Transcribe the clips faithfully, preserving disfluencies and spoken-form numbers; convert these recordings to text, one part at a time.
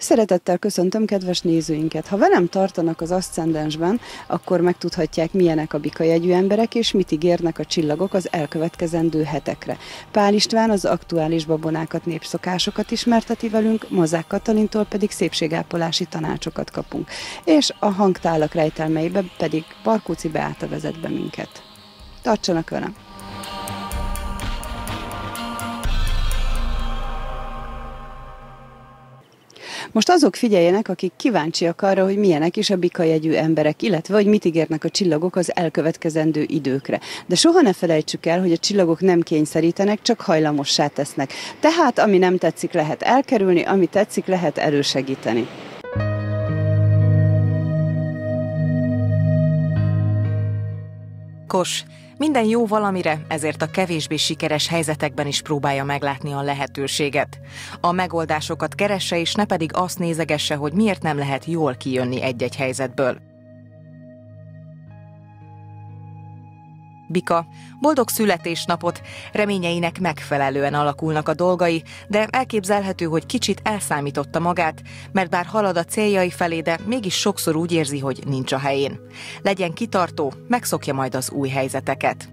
Szeretettel köszöntöm kedves nézőinket! Ha velem tartanak az aszcendensben, akkor megtudhatják, milyenek a bika jegyű emberek, és mit ígérnek a csillagok az elkövetkezendő hetekre. Pál István az aktuális babonákat, népszokásokat ismerteti velünk, Mazák Katalintól pedig szépségápolási tanácsokat kapunk. És a hangtálak rejtelmeibe pedig Barkóczy Beáta vezet be minket. Tartsanak velem! Most azok figyeljenek, akik kíváncsiak arra, hogy milyenek is a bika jegyű emberek, illetve hogy mit ígérnek a csillagok az elkövetkezendő időkre. De soha ne felejtsük el, hogy a csillagok nem kényszerítenek, csak hajlamossá tesznek. Tehát ami nem tetszik, lehet elkerülni, ami tetszik, lehet elősegíteni. Kos. Minden jó valamire, ezért a kevésbé sikeres helyzetekben is próbálja meglátni a lehetőséget. A megoldásokat keresse, és ne pedig azt nézegesse, hogy miért nem lehet jól kijönni egy-egy helyzetből. Bika. Boldog születésnapot, reményeinek megfelelően alakulnak a dolgai, de elképzelhető, hogy kicsit elszámította magát, mert bár halad a céljai felé, de mégis sokszor úgy érzi, hogy nincs a helyén. Legyen kitartó, megszokja majd az új helyzeteket.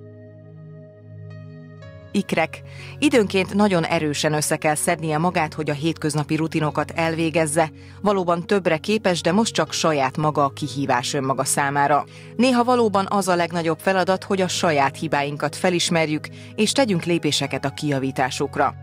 Ikrek. Időnként nagyon erősen össze kell szednie magát, hogy a hétköznapi rutinokat elvégezze. Valóban többre képes, de most csak saját maga a kihívás önmaga számára. Néha valóban az a legnagyobb feladat, hogy a saját hibáinkat felismerjük, és tegyünk lépéseket a kijavításukra.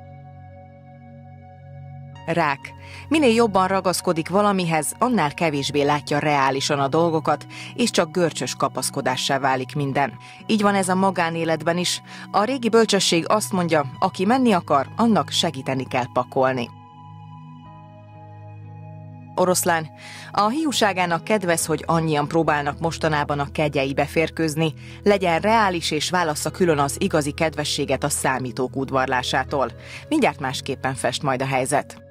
Rák. Minél jobban ragaszkodik valamihez, annál kevésbé látja reálisan a dolgokat, és csak görcsös kapaszkodássá válik minden. Így van ez a magánéletben is. A régi bölcsesség azt mondja, aki menni akar, annak segíteni kell pakolni. Oroszlán. A hiúságának kedvez, hogy annyian próbálnak mostanában a kegyeibe férkőzni. Legyen reális és válassza külön az igazi kedvességet a számítók udvarlásától. Mindjárt másképpen fest majd a helyzet.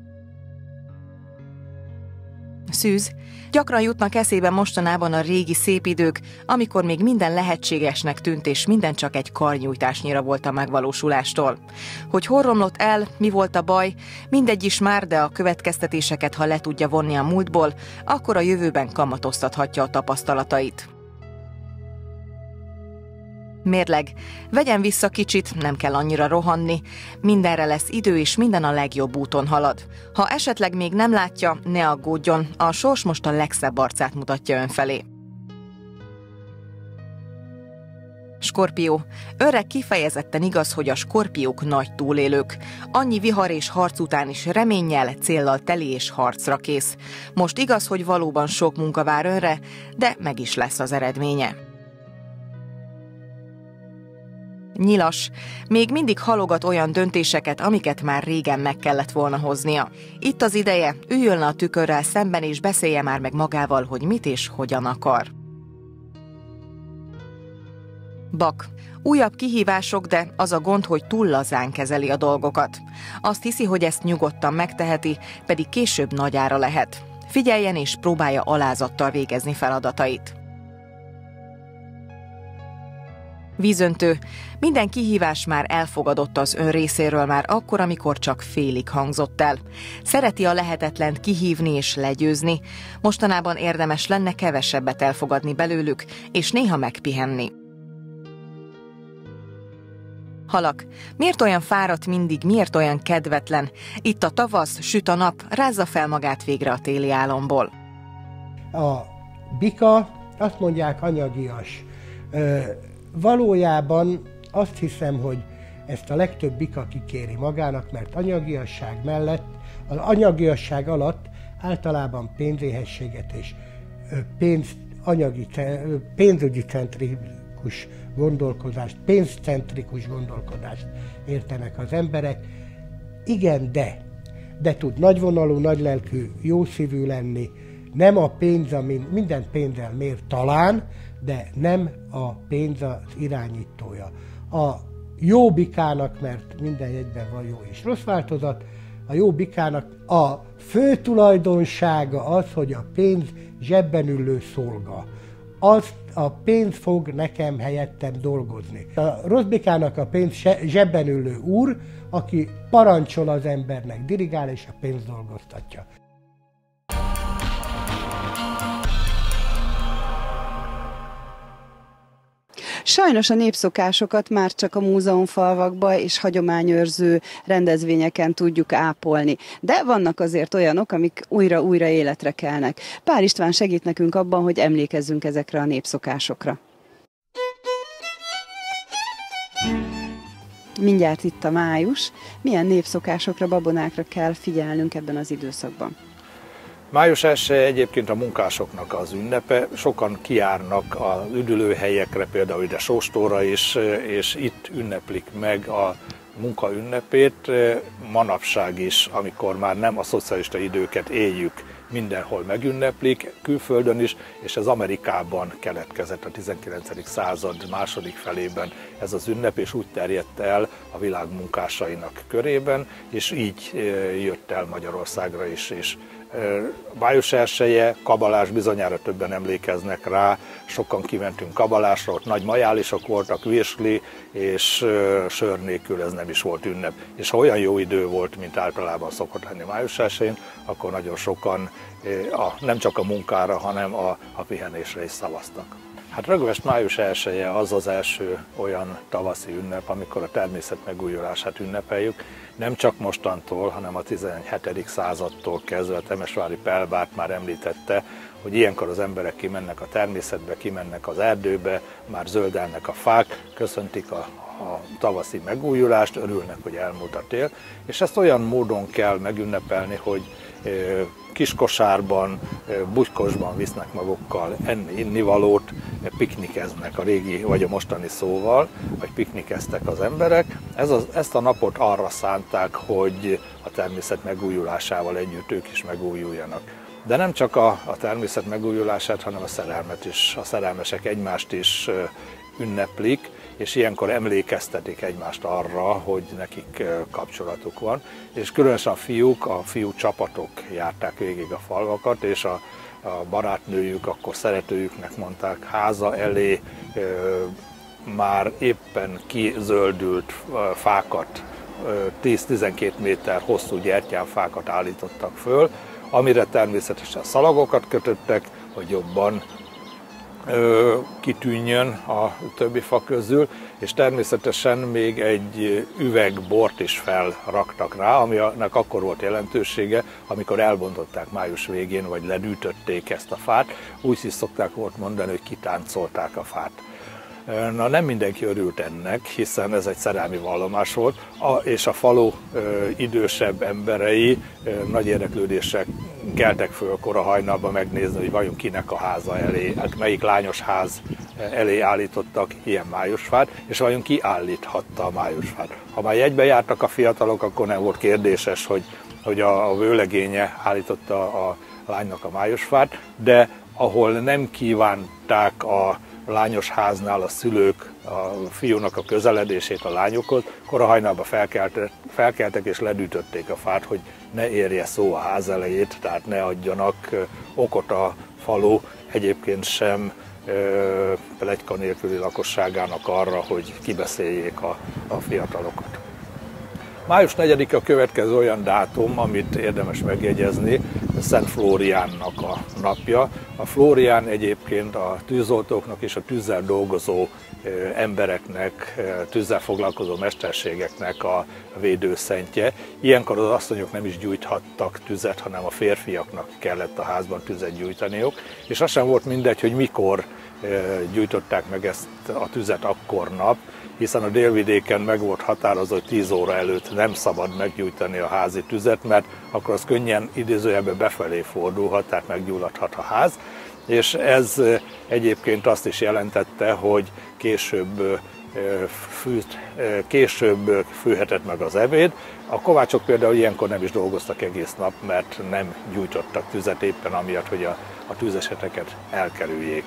Szűz. Gyakran jutnak eszébe mostanában a régi szép idők, amikor még minden lehetségesnek tűnt, és minden csak egy karnyújtásnyira volt a megvalósulástól. Hogy hol romlott el, mi volt a baj, mindegy is már, de a következtetéseket, ha le tudja vonni a múltból, akkor a jövőben kamatoztathatja a tapasztalatait. Mérleg. Vegyen vissza kicsit, nem kell annyira rohanni. Mindenre lesz idő, és minden a legjobb úton halad. Ha esetleg még nem látja, ne aggódjon, a sors most a legszebb arcát mutatja ön felé. Skorpió. Önre kifejezetten igaz, hogy a skorpiók nagy túlélők. Annyi vihar és harc után is reménnyel, céllal teli és harcra kész. Most igaz, hogy valóban sok munka vár önre, de meg is lesz az eredménye. Nyilas. Még mindig halogat olyan döntéseket, amiket már régen meg kellett volna hoznia. Itt az ideje, üljön le a tükörrel szemben, és beszélje már meg magával, hogy mit és hogyan akar. Bak. Újabb kihívások, de az a gond, hogy túl lazán kezeli a dolgokat. Azt hiszi, hogy ezt nyugodtan megteheti, pedig később nagy ára lehet. Figyeljen és próbálja alázattal végezni feladatait. Vízöntő. Minden kihívás már elfogadott az ön részéről már akkor, amikor csak félig hangzott el. Szereti a lehetetlent kihívni és legyőzni. Mostanában érdemes lenne kevesebbet elfogadni belőlük, és néha megpihenni. Halak. Miért olyan fáradt mindig, miért olyan kedvetlen? Itt a tavasz, süt a nap, rázza fel magát végre a téli álomból. A bika, azt mondják, anyagias. Ö- Valójában azt hiszem, hogy ezt a legtöbb bika kikéri magának, mert anyagiasság mellett, az anyagiasság alatt általában pénzéhességet és pénz, anyagi, pénzügyi centrikus gondolkodást, pénzcentrikus gondolkodást értenek az emberek. Igen, de, de tud nagyvonalú, nagylelkű, jószívű lenni, nem a pénz, amin minden pénzzel mér talán, de nem a pénz az irányítója. A jó bikának, mert minden jegyben van jó és rossz változat, a jó bikának a fő tulajdonsága az, hogy a pénz zsebben ülő szolga. azt a pénz fog nekem helyettem dolgozni. A Rosbikának a pénz zsebben ülő úr, aki parancsol az embernek, dirigál és a pénzt dolgoztatja. Sajnos a népszokásokat már csak a múzeumfalvakba és hagyományőrző rendezvényeken tudjuk ápolni. De vannak azért olyanok, amik újra-újra életre kelnek. Pál István segít nekünk abban, hogy emlékezzünk ezekre a népszokásokra. Mindjárt itt a május. Milyen népszokásokra, babonákra kell figyelnünk ebben az időszakban? május elseje egyébként a munkásoknak az ünnepe, sokan kijárnak az üdülőhelyekre, például ide Sóstóra is, és itt ünneplik meg a munka ünnepét, manapság is, amikor már nem a szocialista időket éljük, mindenhol megünneplik, külföldön is, és ez Amerikában keletkezett a tizenkilencedik század második felében ez az ünnep, és úgy terjedt el a világ munkásainak körében, és így jött el Magyarországra is. És május elseje, kabalás, bizonyára többen emlékeznek rá, sokan kimentünk kabalásra, ott nagy majálisok voltak, virsli, és sör nélkül ez nem is volt ünnep. És ha olyan jó idő volt, mint általában szokott lenni május elsején, akkor nagyon sokan a, nem csak a munkára, hanem a, a pihenésre is szavaztak. Hát Rögvest május elseje az az első olyan tavaszi ünnep, amikor a természet megújulását ünnepeljük. Nem csak mostantól, hanem a tizenhetedik századtól kezdve, a temesvári Pell Bárd már említette, hogy ilyenkor az emberek kimennek a természetbe, kimennek az erdőbe, már zöldelnek a fák, köszöntik a, a tavaszi megújulást, örülnek, hogy elmúlt a tél, és ezt olyan módon kell megünnepelni, hogy kiskosárban, bugykosban visznek magukkal enni, innivalót, piknikeznek a régi vagy a mostani szóval, vagy piknikeztek az emberek. Ez az, ezt a napot arra szánták, hogy a természet megújulásával együtt ők is megújuljanak. De nem csak a, a természet megújulását, hanem a szerelmet is, a szerelmesek egymást is ünneplik, és ilyenkor emlékeztetik egymást arra, hogy nekik kapcsolatuk van. És különösen a fiúk, a fiú csapatok járták végig a falvakat, és a, a barátnőjük, akkor szeretőjüknek mondták, háza elé e, már éppen kizöldült fákat, tíz-tizenkét méter hosszú gyertyáfákat állítottak föl, amire természetesen szalagokat kötöttek, hogy jobban kitűnjön a többi fa közül, és természetesen még egy üveg bort is felraktak rá, aminek akkor volt jelentősége, amikor elbontották május végén, vagy ledűtötték ezt a fát. Úgy is szokták volt mondani, hogy kitáncolták a fát. Na, nem mindenki örült ennek, hiszen ez egy szerelmi vallomás volt, és a falu idősebb emberei nagy érdeklődésre keltek föl kora hajnalba megnézni, hogy vajon kinek a háza elé, hát melyik lányos ház elé állítottak ilyen májusfát, és vajon ki állíthatta a májusfát. Ha már jegybe jártak a fiatalok, akkor nem volt kérdéses, hogy, hogy a, a vőlegénye állította a lánynak a májusfát, de ahol nem kívánták a lányos háznál a szülők a fiúnak a közeledését a lányokhoz, kora hajnalba felkeltek, felkeltek és ledűtötték a fát, hogy ne érje szó a ház elejét, tehát ne adjanak okot a falu egyébként sem pletyka nélküli lakosságának arra, hogy kibeszéljék a, a fiatalokat. május negyedike a következő olyan dátum, amit érdemes megjegyezni, Szent Flóriánnak a napja. A Flórián egyébként a tűzoltóknak és a tűzzel dolgozó embereknek, tűzzel foglalkozó mesterségeknek a védőszentje. Ilyenkor az asszonyok nem is gyújthattak tüzet, hanem a férfiaknak kellett a házban tüzet gyújtaniuk, és az sem volt mindegy, hogy mikor gyújtották meg ezt a tüzet akkor nap, hiszen a délvidéken meg volt határozva, hogy tíz óra előtt nem szabad meggyújtani a házi tüzet, mert akkor az könnyen idézőjelben befelé fordulhat, tehát meggyulladhat a ház, és ez egyébként azt is jelentette, hogy később, fűt, később fűhetett meg az ebéd. A kovácsok például ilyenkor nem is dolgoztak egész nap, mert nem gyújtottak tüzet éppen amiatt, hogy a, a tűzeseteket elkerüljék.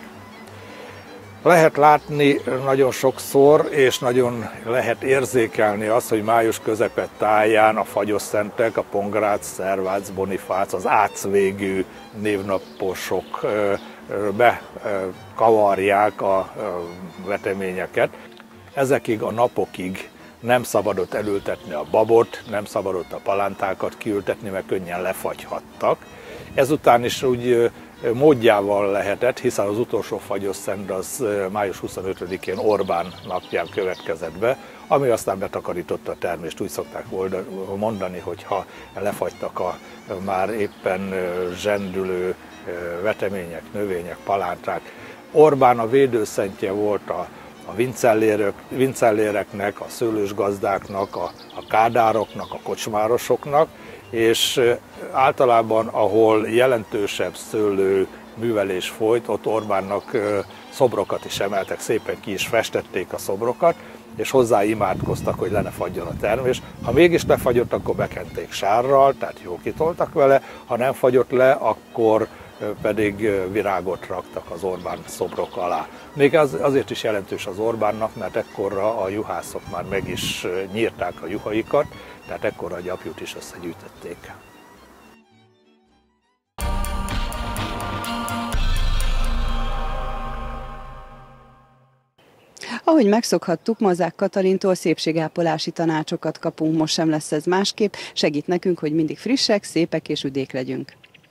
Lehet látni nagyon sokszor, és nagyon lehet érzékelni azt, hogy május közepe táján a fagyosszentek, a Pongrác, Szervác, Bonifác, az Ác végű névnaposok bekavarják a veteményeket. Ezekig a napokig nem szabadott elültetni a babot, nem szabadott a palántákat kiültetni, mert könnyen lefagyhattak. Ezután is úgy módjával lehetett, hiszen az utolsó fagyos szent az május huszonötödikén Orbán napján következett be, ami aztán betakarította a termést. Úgy szokták mondani, hogy ha lefagytak a már éppen zsendülő vetemények, növények, palánták. Orbán a védőszentje volt a a vincellérek, vincelléreknek, a szőlősgazdáknak, a, a kádároknak, a kocsmárosoknak, és általában, ahol jelentősebb szőlő művelés folyt, ott Orbánnak szobrokat is emeltek, szépen ki is festették a szobrokat, és hozzá imádkoztak, hogy le ne fagyjon a termés. Ha mégis lefagyott, akkor bekenték sárral, tehát jó kitoltak vele, ha nem fagyott le, akkor pedig virágot raktak az Orbán szobrok alá. Még az, azért is jelentős az Orbánnak, mert ekkorra a juhászok már meg is nyírták a juhaikat, tehát ekkorra a gyapjút is összegyűjtötték. Ahogy megszokhattuk, Mazák Katalintól szépségápolási tanácsokat kapunk, most sem lesz ez másképp, segít nekünk, hogy mindig frissek, szépek és üdék legyünk.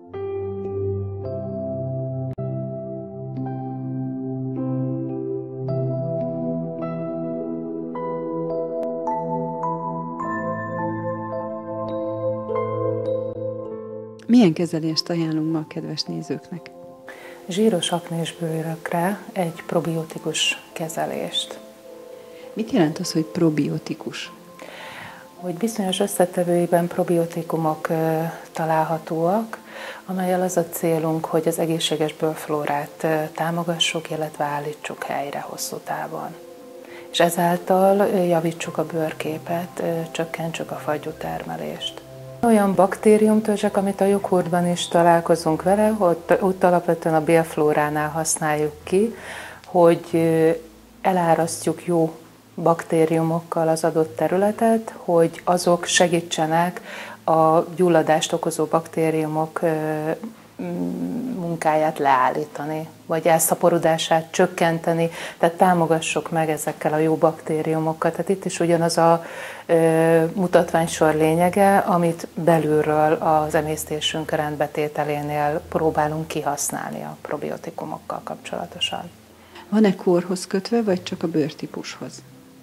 Milyen kezelést ajánlunk ma a kedves nézőknek? Zsíros aknésbőrökre egy probiotikus kezelést. Mit jelent az, hogy probiotikus? Hogy bizonyos összetevőiben probiotikumok találhatóak, amellyel az a célunk, hogy az egészséges bőrflórát támogassuk, illetve állítsuk helyre hosszú távon. És ezáltal javítsuk a bőrképet, csökkentsük a fagyútermelést. Olyan baktériumtörzsek, amit a joghurtban is találkozunk vele, ott, ott alapvetően a bélflóránál használjuk ki, hogy elárasztjuk jó baktériumokkal az adott területet, hogy azok segítsenek a gyulladást okozó baktériumok munkáját leállítani, vagy elszaporodását csökkenteni, tehát támogassuk meg ezekkel a jó baktériumokkal. Tehát itt is ugyanaz a ö, mutatványsor lényege, amit belülről az emésztésünk rendbetételénél próbálunk kihasználni a probiotikumokkal kapcsolatosan. Van-e korhoz kötve, vagy csak a bőrtípushoz?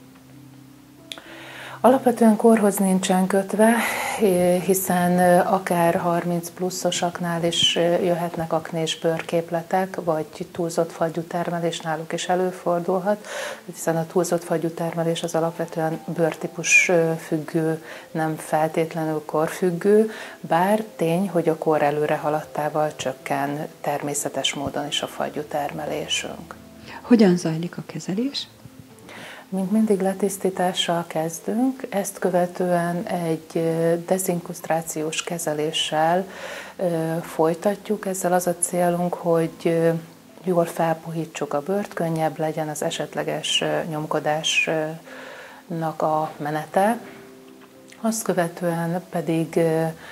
Alapvetően korhoz nincsen kötve, hiszen akár harminc pluszosaknál is jöhetnek aknés bőrképletek, vagy túlzott fagyútermelés náluk is előfordulhat, hiszen a túlzott fagyútermelés az alapvetően bőrtípus függő, nem feltétlenül korfüggő, bár tény, hogy a kor előre haladtával csökken természetes módon is a fagyútermelésünk. Hogyan zajlik a kezelés? Mint mindig letisztítással kezdünk, ezt követően egy dezinkrusztrációs kezeléssel folytatjuk. Ezzel az a célunk, hogy jól felpuhítsuk a bőrt, könnyebb legyen az esetleges nyomkodásnak a menete. Azt követően pedig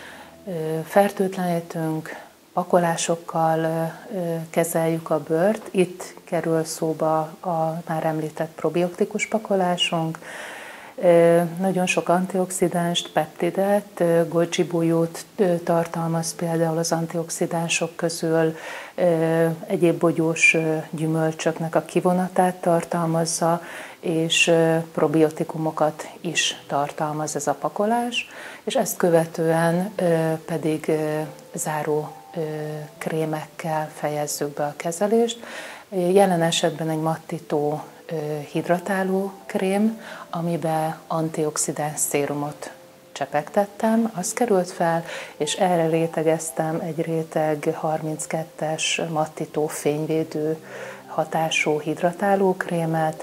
fertőtlenítünk, pakolásokkal kezeljük a bőrt. Itt kerül szóba a már említett probiotikus pakolásunk. Nagyon sok antioxidánst, peptidet, goji-bújót tartalmaz például az antioxidánsok közül, egyéb bogyós gyümölcsöknek a kivonatát tartalmazza, és probiotikumokat is tartalmaz ez a pakolás, és ezt követően pedig záró krémekkel fejezzük be a kezelést. Jelen esetben egy mattító hidratáló krém, amiben antioxidáns szérumot csepegtettem, az került fel, és erre rétegeztem egy réteg harminckettes mattító fényvédő hatású hidratáló krémet,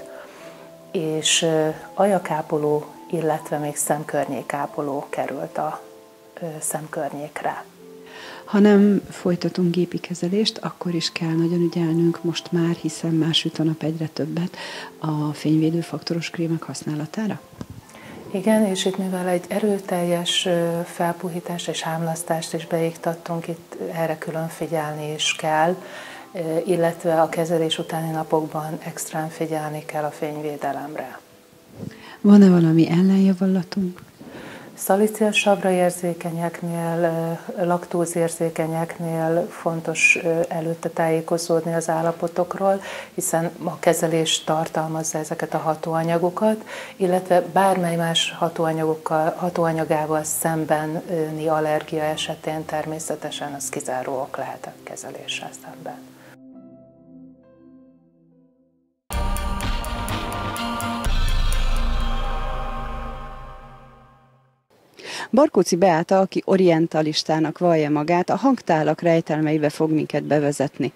és ajakápoló, illetve még szemkörnyékápoló került a szemkörnyékre. Ha nem folytatunk gépi kezelést, akkor is kell nagyon ügyelnünk most már, hiszen már süt a nap egyre többet a fényvédő faktoros krémek használatára? Igen, és itt mivel egy erőteljes felpuhítást és hámlasztást is beiktattunk, itt erre külön figyelni is kell, illetve a kezelés utáni napokban extrán figyelni kell a fényvédelemre. Van-e valami ellenjavallatunk? Szalicilsavra érzékenyeknél, laktózérzékenyeknél fontos előtte tájékozódni az állapotokról, hiszen a kezelés tartalmazza ezeket a hatóanyagokat, illetve bármely más hatóanyagokkal, hatóanyagával szembeni allergia esetén természetesen az kizáró ok lehet a kezeléssel szemben. Barkóczy Beáta, aki orientalistának vallja magát, a hangtálak rejtelmeibe fog minket bevezetni.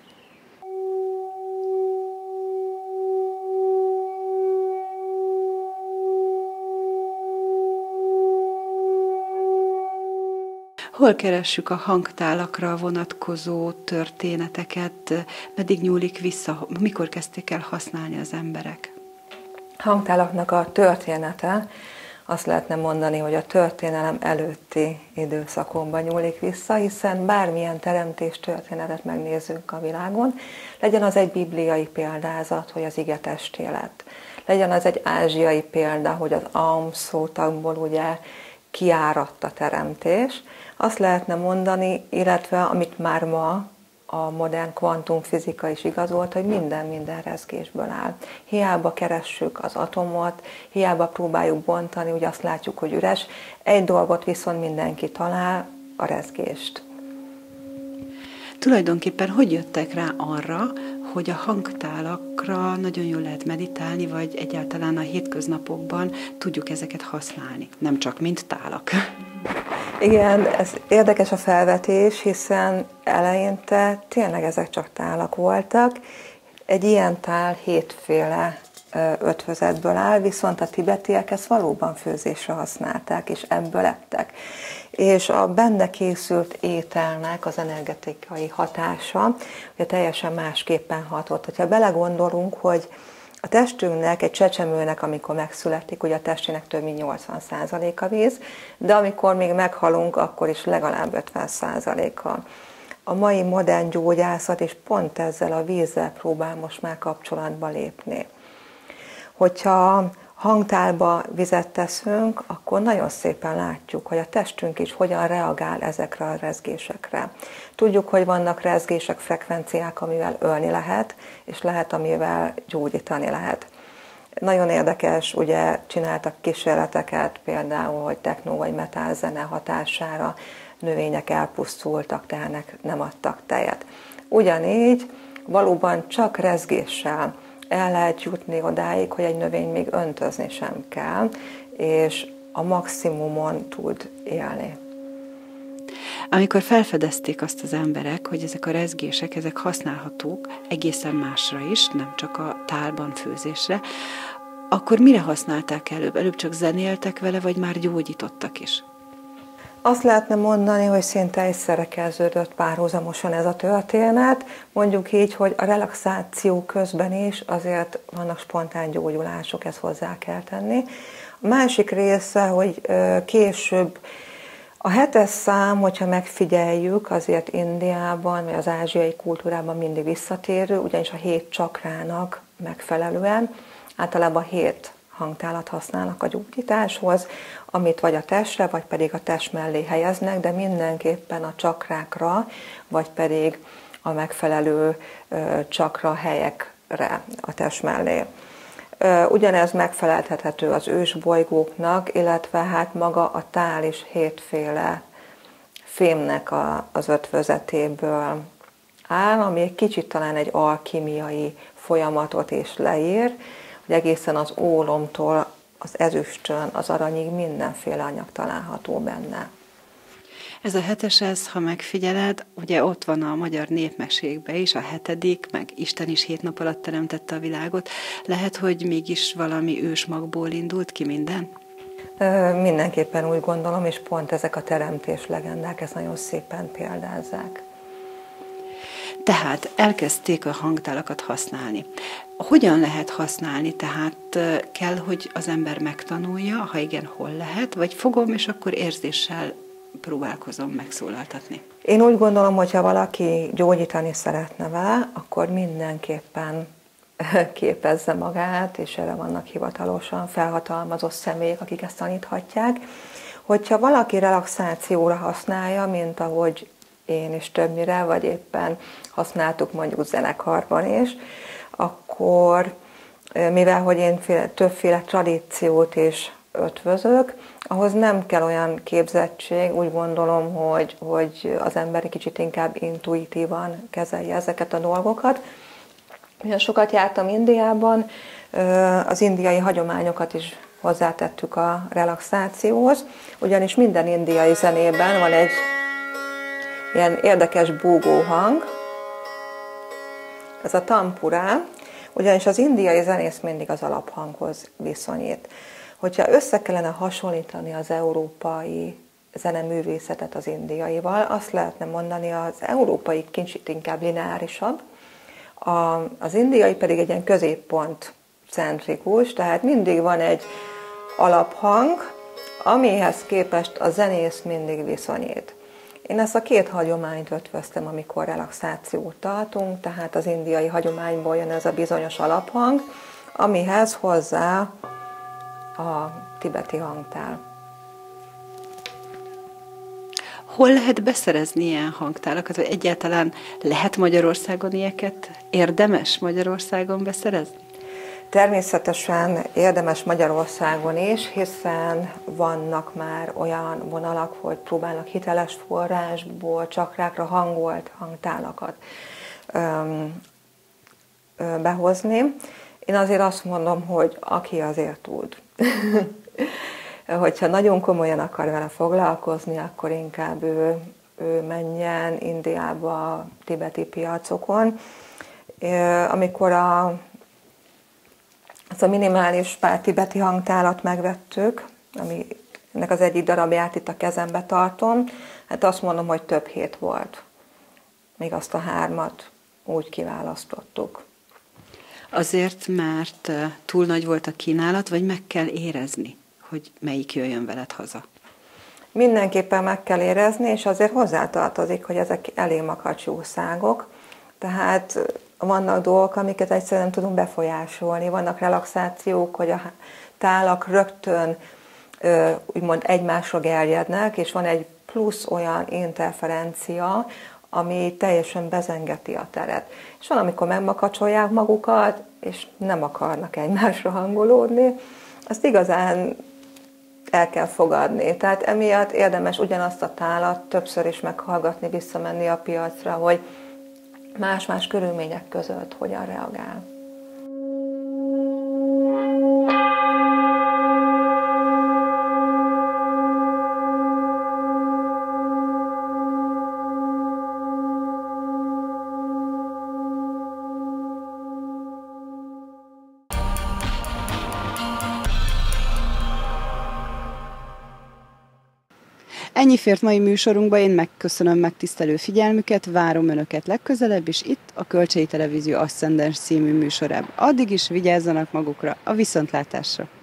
Hol keressük a hangtálakra vonatkozó történeteket, meddig nyúlik vissza, mikor kezdték el használni az emberek? Hangtálaknak a története, azt lehetne mondani, hogy a történelem előtti időszakonban nyúlik vissza, hiszen bármilyen teremtés történetet megnézzünk a világon, legyen az egy bibliai példázat, hogy az ige testé lett, legyen az egy ázsiai példa, hogy az Aum szótagból ugye kiáradt a teremtés, azt lehetne mondani, illetve amit már ma a modern kvantumfizika is igazolt, hogy minden minden rezgésből áll. Hiába keressük az atomot, hiába próbáljuk bontani, ugye azt látjuk, hogy üres. Egy dolgot viszont mindenki talál, a rezgést. Tulajdonképpen hogy jöttek rá arra, hogy a hangtálakra nagyon jól lehet meditálni, vagy egyáltalán a hétköznapokban tudjuk ezeket használni, nem csak mint tálak? Igen, ez érdekes a felvetés, hiszen eleinte tényleg ezek csak tálak voltak. Egy ilyen tál hétféle ötvözetből áll, viszont a tibetiek ezt valóban főzésre használták, és ebből ettek. És a benne készült ételnek az energetikai hatása ugye teljesen másképpen hatott. Ha belegondolunk, hogy a testünknek, egy csecsemőnek, amikor megszületik, ugye a testének több mint nyolcvan százaléka víz, de amikor még meghalunk, akkor is legalább ötven százaléka. A mai modern gyógyászat is pont ezzel a vízzel próbál most már kapcsolatba lépni. Hogyha hangtálba vizet teszünk, akkor nagyon szépen látjuk, hogy a testünk is hogyan reagál ezekre a rezgésekre. Tudjuk, hogy vannak rezgések, frekvenciák, amivel ölni lehet, és lehet, amivel gyógyítani lehet. Nagyon érdekes, ugye csináltak kísérleteket, például, hogy techno vagy metal zene hatására növények elpusztultak, tehát nem adtak tejet. Ugyanígy valóban csak rezgéssel el lehet jutni odáig, hogy egy növény még öntözni sem kell, és a maximumon tud élni. Amikor felfedezték azt az emberek, hogy ezek a rezgések, ezek használhatók egészen másra is, nem csak a tálban főzésre, akkor mire használták előbb? Előbb csak zenéltek vele, vagy már gyógyítottak is? Azt lehetne mondani, hogy szinte egyszerre kezdődött párhuzamosan ez a történet. Mondjuk így, hogy a relaxáció közben is azért vannak spontán gyógyulások, ezt hozzá kell tenni. A másik része, hogy később a hetes szám, hogyha megfigyeljük, azért Indiában, vagy az ázsiai kultúrában mindig visszatérő, ugyanis a hét csakrának megfelelően általában hét hangtálat használnak a gyógyításhoz, amit vagy a testre, vagy pedig a test mellé helyeznek, de mindenképpen a csakrákra, vagy pedig a megfelelő csakra helyekre a test mellé. Ugyanez megfeleltethető az ősbolygóknak, illetve hát maga a tál is hétféle fémnek a, az ötvözetéből áll, ami egy kicsit talán egy alkimiai folyamatot is leír, hogy egészen az ólomtól az ezüstön, az aranyig mindenféle anyag található benne. Ez a hetes, ez, ha megfigyeled, ugye ott van a magyar népmesékben is, a hetedik, meg Isten is hét nap alatt teremtette a világot. Lehet, hogy mégis valami ősmagból indult ki minden? Ö, mindenképpen úgy gondolom, és pont ezek a teremtés legendák ezt nagyon szépen példázzák. Tehát elkezdték a hangtálakat használni. Hogyan lehet használni? Tehát kell, hogy az ember megtanulja, ha igen, hol lehet, vagy fogom, és akkor érzéssel próbálkozom megszólaltatni. Én úgy gondolom, hogy ha valaki gyógyítani szeretne vele, akkor mindenképpen képezze magát, és erre vannak hivatalosan felhatalmazott személyek, akik ezt taníthatják. Hogyha valaki relaxációra használja, mint ahogy én is többnyire, vagy éppen használtuk mondjuk zenekarban is, akkor mivel hogy én többféle tradíciót is ötvözök, ahhoz nem kell olyan képzettség, úgy gondolom, hogy, hogy az ember egy kicsit inkább intuitívan kezelje ezeket a dolgokat. Milyen sokat jártam Indiában, az indiai hagyományokat is hozzátettük a relaxációhoz, ugyanis minden indiai zenében van egy ilyen érdekes búgó hang, ez a tampurá, ugyanis az indiai zenész mindig az alaphanghoz viszonyít. Hogyha össze kellene hasonlítani az európai zeneművészetet az indiaival, azt lehetne mondani, az európai kicsit inkább lineárisabb, a, az indiai pedig egy ilyen középpont centrikus, tehát mindig van egy alaphang, amihez képest a zenész mindig viszonyít. Én ezt a két hagyományt ötvöztem, amikor relaxációt tartunk, tehát az indiai hagyományból jön ez a bizonyos alaphang, amihez hozzá a tibeti hangtál. Hol lehet beszerezni ilyen hangtálakat, vagy egyáltalán lehet Magyarországon ilyeket? Érdemes Magyarországon beszerezni? Természetesen érdemes Magyarországon is, hiszen vannak már olyan vonalak, hogy próbálnak hiteles forrásból csakrákra hangolt hangtálakat öm, ö, behozni. Én azért azt mondom, hogy aki azért tud. Hogyha nagyon komolyan akar vele foglalkozni, akkor inkább ő, ő menjen Indiába, a tibeti piacokon. Amikor a Ezt a minimális pár tibeti hangtálat megvettük, ami ennek az egyik darabját itt a kezembe tartom, hát azt mondom, hogy több hét volt. Még azt a hármat úgy kiválasztottuk. Azért, mert túl nagy volt a kínálat, vagy meg kell érezni, hogy melyik jöjjön veled haza? Mindenképpen meg kell érezni, és azért hozzátartozik, hogy ezek elég makacsú szágok, tehát vannak dolgok, amiket egyszerűen nem tudunk befolyásolni. Vannak relaxációk, hogy a tálak rögtön úgymond egymásra gerjednek, és van egy plusz olyan interferencia, ami teljesen bezengeti a teret. És van, amikor megmakacsolják magukat, és nem akarnak egymásra hangolódni, azt igazán el kell fogadni. Tehát emiatt érdemes ugyanazt a tálat többször is meghallgatni, visszamenni a piacra, hogy más-más körülmények között hogyan reagál. Ennyi fért mai műsorunkba, én megköszönöm megtisztelő figyelmüket, várom Önöket legközelebb is itt a Kölcsei Televízió Aszcendens című műsorában. Addig is vigyázzanak magukra, a viszontlátásra!